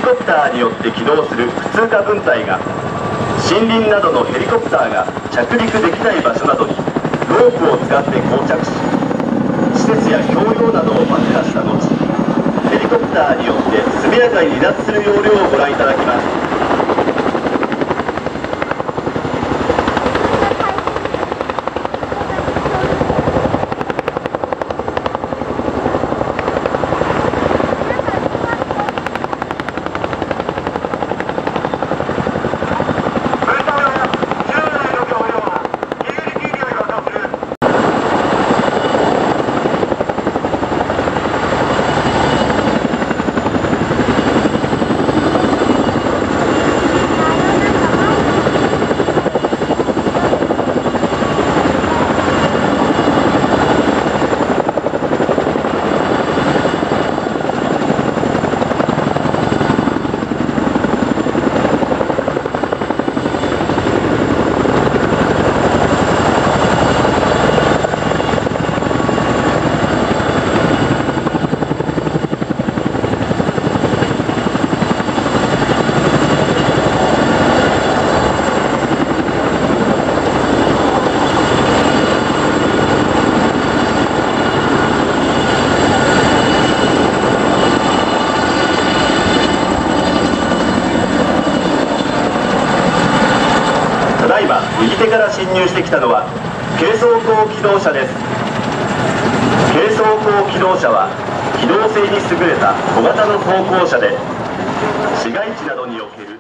コプターによって起動する普通科分隊が森林などのヘリコプターが着陸できない場所などにロープを使って膠着し、施設や橋梁などを爆破した後、ヘリコプターによって速やかに離脱する要領をご覧いただきます。右手から進入してきたのは軽装甲機動車です。軽装甲機動車は機動性に優れた小型の装甲車で、市街地などにおける